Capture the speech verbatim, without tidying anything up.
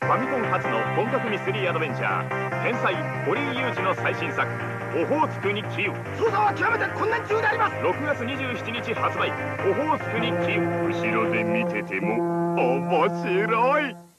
ファミコン初の本格ミステリーアドベンチャー、天才堀井雄二の最新作「オホーツク日記」。 捜査は極めて困難中であります。 ろくがつにじゅうしちにち発売「オホーツク日記」。後ろで見てても面白い。